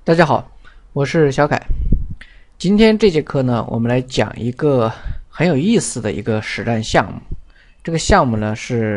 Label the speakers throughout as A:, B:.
A: 大家好，我是小凯。今天这节课呢，我们来讲一个很有意思的一个实战项目。这个项目呢是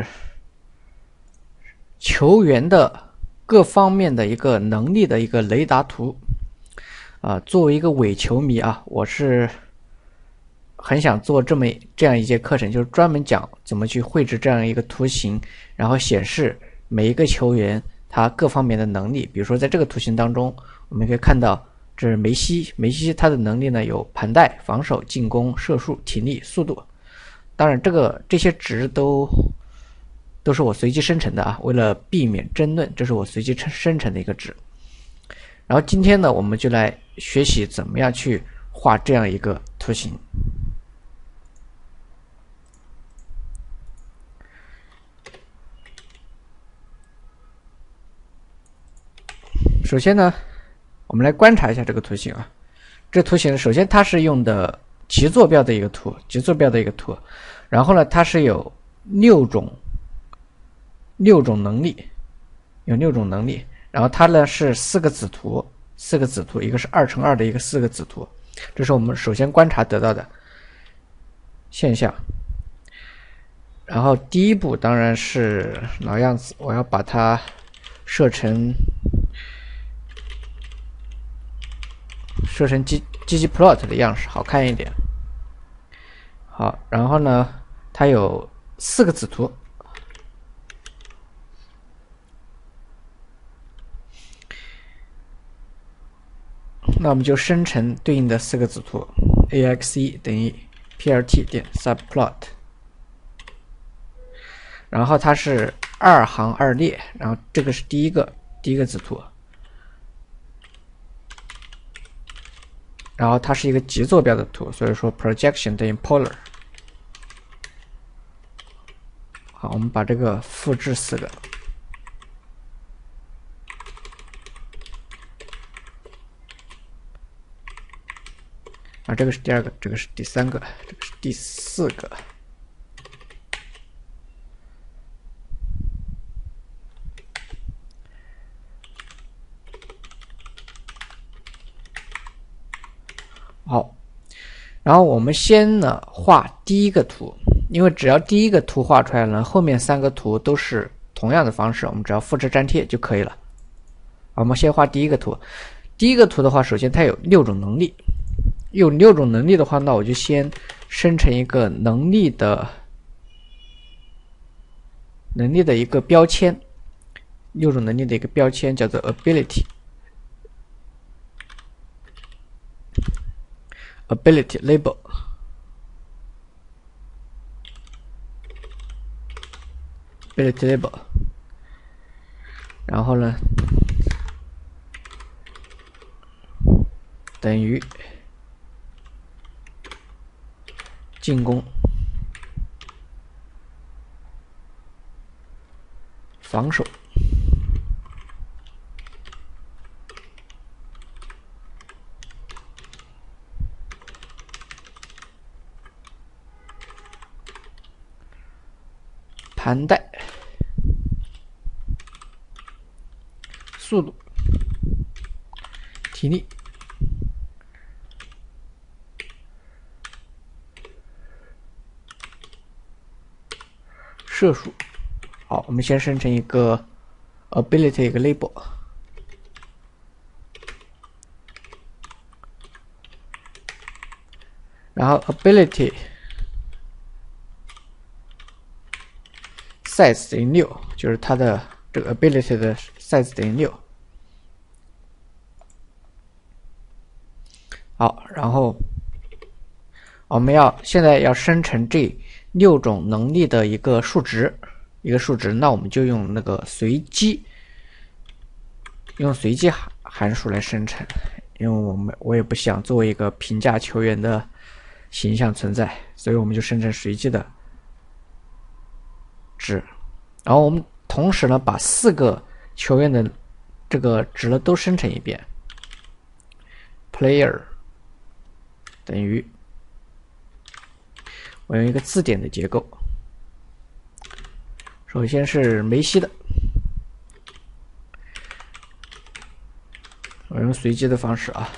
A: 球员的各方面的一个能力的一个雷达图。作为一个伪球迷啊，我是很想做这样一节课程，就是专门讲怎么去绘制这样一个图形，然后显示每一个球员他各方面的能力。比如说在这个图形当中，我们可以看到这是梅西他的能力呢有盘带、防守、进攻、射术、体力、速度。当然这些值都是我随机生成的啊，为了避免争论，这是我随机生成的一个值。然后今天呢，我们就来学习怎么样去画这样一个图形。首先呢，我们来观察一下这个图形啊。这图形首先它是用的极坐标的一个图，然后呢，它是有六种能力，然后它呢是四个子图，一个是2×2的一个4个子图，这是我们首先观察得到的现象。然后第一步当然是老样子，我要把它设成ggplot 的样式，好看一点。好，然后呢，它有4个子图，那我们就生成对应的4个子图 ，axe 等于 plt 点 subplot， 然后它是2行2列，然后这个是第一个子图。然后它是一个极坐标的图，所以说 projection 等于 polar。好，我们把这个复制4个。这个是第2个，这个是第3个，这个是第4个。好，然后我们先呢画第一个图，因为只要第一个图画出来了，后面3个图都是同样的方式，我们只要复制粘贴就可以了。我们先画第一个图，第一个图的话，首先它有6种能力，的话，那我就先生成一个能力的一个标签，6种能力的一个标签叫做 ability label。然后呢，等于进攻、防守、盘带、速度、体力、射术。好，我们先生成一个 ability 一个 label， 然后 ability size 等于6，就是它的这个 ability 的 size 等于6。好，然后我们现在要生成这6种能力的一个数值，那我们就用那个随机函数来生成，因为我也不想作为一个评价球员的形象存在，所以我们就生成随机的值。然后我们同时呢，把4个球员的这个值呢都生成一遍 ，player 等于我用一个字典的结构，首先是梅西的， 我用随机的方式啊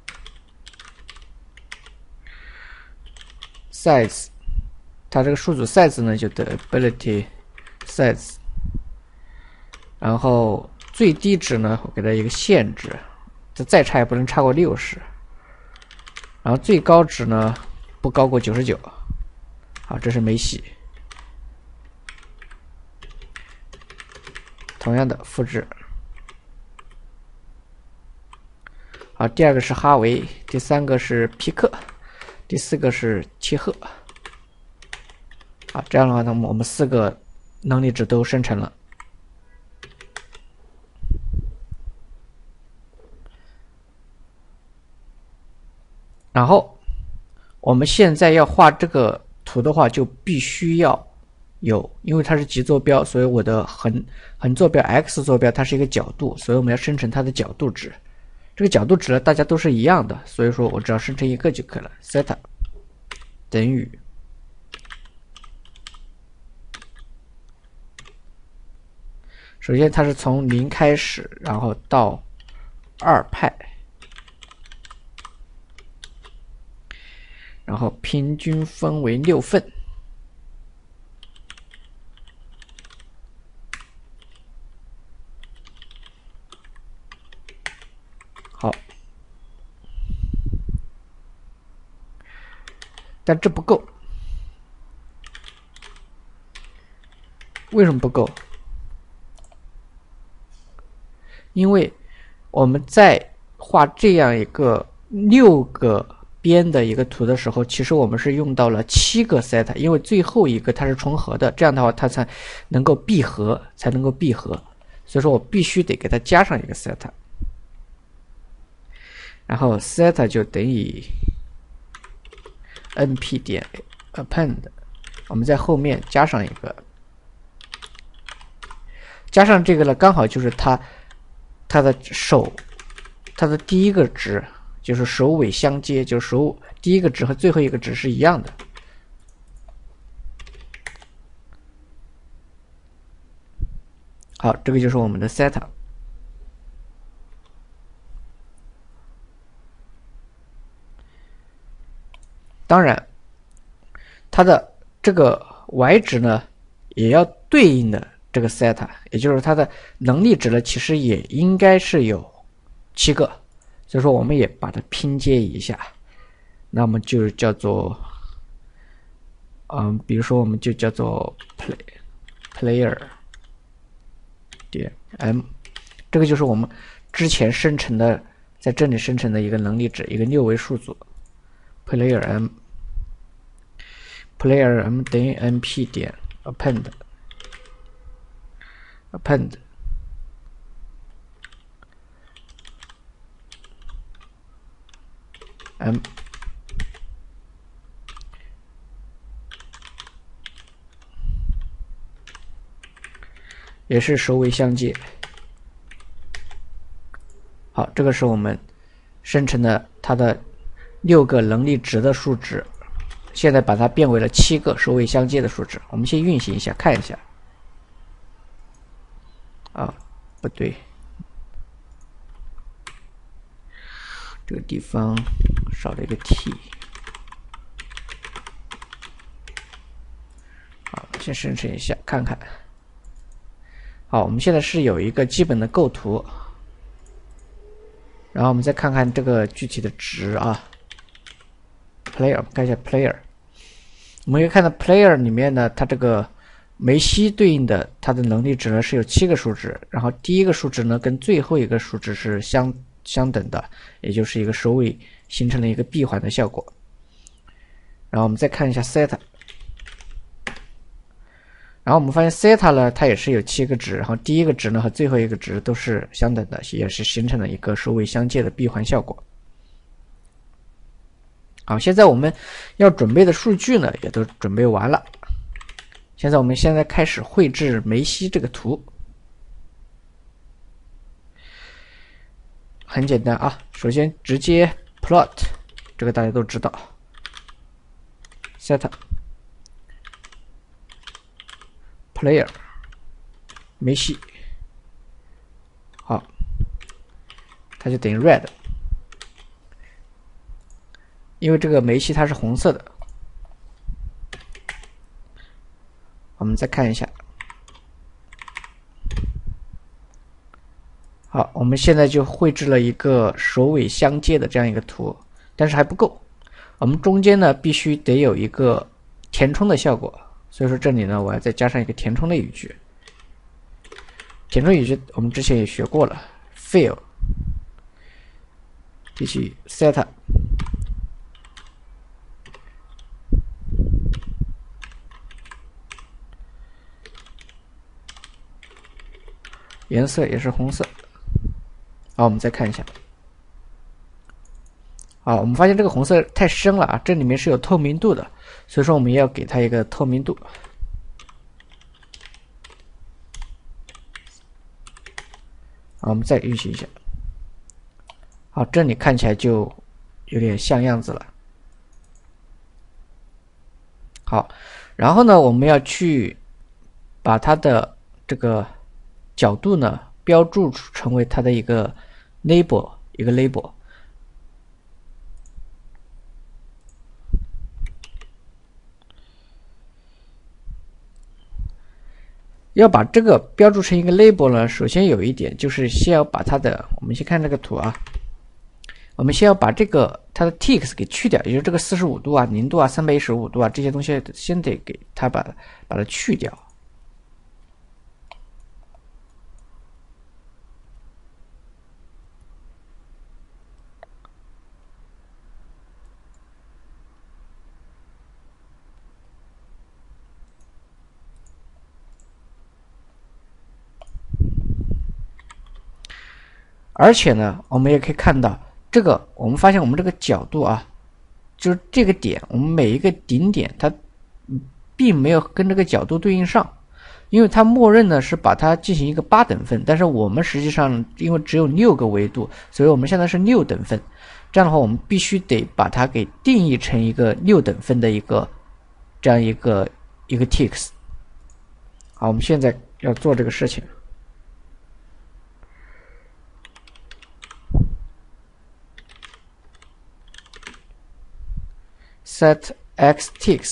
A: ，size， 它这个数组 size 呢就得 ability size， 然后最低值呢我给它一个限制，这再差也不能差过60，然后最高值呢不高过99。好，这是梅西。同样的复制。好，第二个是哈维，第三个是皮克，第四个是切赫。好，这样的话，那么我们4个能力值都生成了。然后我们现在要画这个图的话，就必须要有，因为它是极坐标，所以我的横坐标 x 坐标它是一个角度，所以我们要生成它的角度值。这个角度值呢，大家都是一样的，所以说我只要生成一个就可以了。theta 等于首先它是从0开始，然后到2派，然后平均分为6份。好，但这不够。为什么不够？因为我们在画这样一个6个边的一个图的时候，其实我们是用到了7个 theta， 因为最后一个它是重合的，这样的话它才能够闭合，所以说我必须得给它加上一个 theta， 然后 theta 就等于 np 点 append， 我们在后面加上一个，加上这个呢，刚好就是它的第一个值就是首尾相接，就是第一个值和最后一个值是一样的。好，这个就是我们的 theta。当然，它的这个 y 值呢，也要对应的这个 theta， 也就是它的能力值呢，其实也应该是有7个，所以说我们也把它拼接一下，那么就叫做，比如说我们就叫做 player 点 m， 这个就是我们之前生成的，在这里生成的一个能力值，一个6位数组 player m 等于 np 点 append m， 也是首尾相接。好，这个是我们生成的它的6个能力值的数值，现在把它变为了7个首尾相接的数值。我们先运行一下，看一下。不对，这个地方少了一个 t。好，先生成一下，看看。好，我们现在是有一个基本的构图，然后我们再看看这个具体的值啊。player， 看一下 player， 我们可以看到 player 里面呢，它这个梅西对应的它的能力值呢是有7个数值，然后第一个数值呢跟最后一个数值是相等的，也就是一个首尾形成了一个闭环的效果。然后我们再看一下 theta， 然后我们发现 theta 呢它也是有7个值，然后第一个值呢和最后一个值都是相等的，也是形成了一个首尾相接的闭环效果。好，现在我们要准备的数据呢也都准备完了。现在我们开始绘制梅西这个图，很简单啊。首先直接 plot， 这个大家都知道 ，set player 梅西，好， 它就等于 red， 因为这个煤气它是红色的。我们再看一下，好，我们现在就绘制了一个首尾相接的这样一个图，但是还不够，我们中间呢必须得有一个填充的效果，所以说这里呢我要再加上一个填充的语句。填充语句我们之前也学过了 ，fill 继续 set 颜色也是红色。好，我们再看一下。好，我们发现这个红色太深了啊，这里面是有透明度的，所以说我们也要给它一个透明度。好，我们再运行一下。好，这里看起来就有点像样子了。好，然后呢，我们要去把它的这个角度呢标注成为它的一个 label， 一个 label。要把这个标注成一个 label 呢，首先有一点就是先要把它的，我们先看这个图啊，我们先要把这个它的 tx 给去掉，也就是这个45度啊、0度啊、315度啊这些东西，先得给它把它去掉。而且呢，我们也可以看到，这个我们发现我们这个角度啊，就是这个点，我们每一个顶点它并没有跟这个角度对应上，因为它默认呢是把它进行一个8等分，但是我们实际上因为只有6个维度，所以我们现在是6等分。这样的话，我们必须得把它给定义成一个6等分的一个这样一个tx。好，我们现在要做这个事情。set x tx，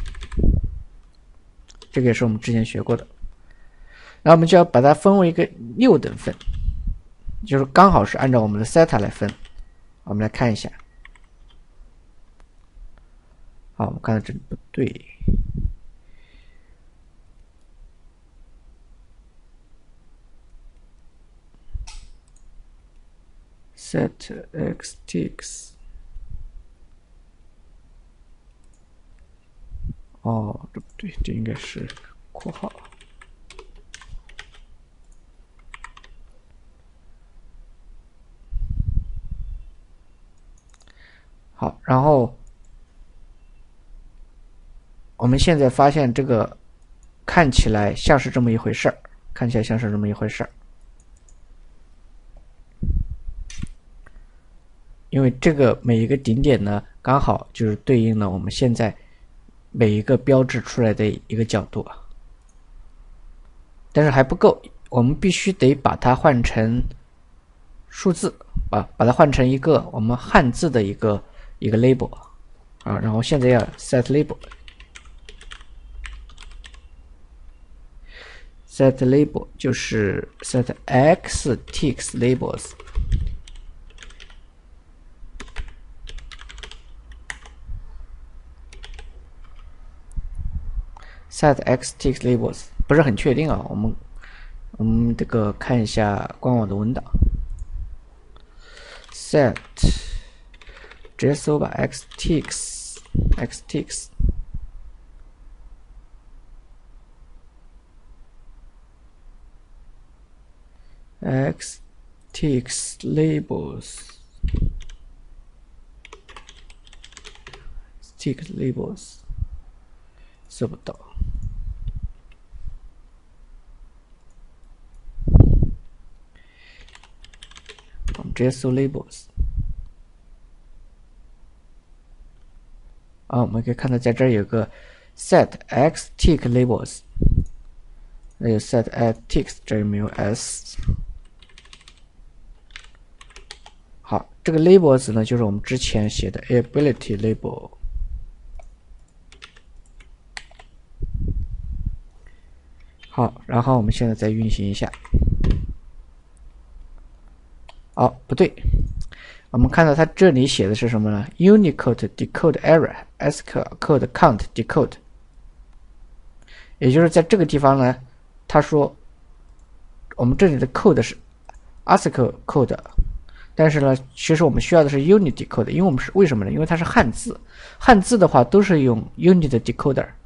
A: 这个也是我们之前学过的。然后我们就要把它分为一个6等分，就是刚好是按照我们的 theta 来分。我们来看一下。好，我们看到这里不对。set x tx。哦，这不对，这应该是括号。好，然后我们现在发现这个看起来像是这么一回事儿，看起来像是这么一回事儿。因为这个每一个顶点呢，刚好就是对应了我们现在每一个标志出来的一个角度啊。但是还不够，我们必须得把它换成数字啊，把它换成一个我们汉字的一个 label 啊。然后现在要 set label。set label 就是 set x tx labels。set x tx labels 不是很确定啊，我们这个看一下官网的文档。set 直接搜吧 x tx labels tx labels 搜不到。我们直接搜 labels。啊，我们可以看到在这儿有个 set x tx labels， 那有 set x tx， 这儿没有 s。 这个 labels 呢，就是我们之前写的 ability label。好，然后我们现在再运行一下。哦，不对，我们看到它这里写的是什么呢 ？Unicode decode error ASCII code count decode。也就是在这个地方呢，他说我们这里的 code 是 ASCII code， 但是呢，其实我们需要的是 Unit decode， 因为我们是为什么呢？因为它是汉字，汉字的话都是用 Unit decoder，